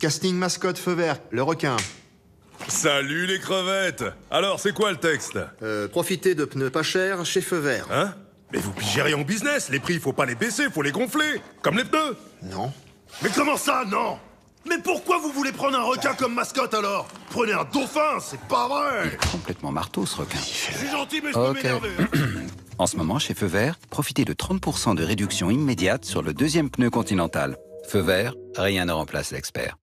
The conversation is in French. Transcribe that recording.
Casting mascotte feu vert, le requin. Salut les crevettes. Alors, c'est quoi le texte? Profitez de pneus pas chers chez feu vert. Hein? Mais vous pigez rien au business. Les prix, faut pas les baisser, faut les gonfler. Comme les pneus. Non. Mais comment ça, non? Mais pourquoi vous voulez prendre un requin comme mascotte alors? Prenez un dauphin, c'est pas vrai! Complètement marteau ce requin. Je suis gentil, mais je peux Ok. m'énerver. En ce moment, chez Feu Vert, profitez de 30% de réduction immédiate sur le deuxième pneu Continental. Feu Vert, rien ne remplace l'expert.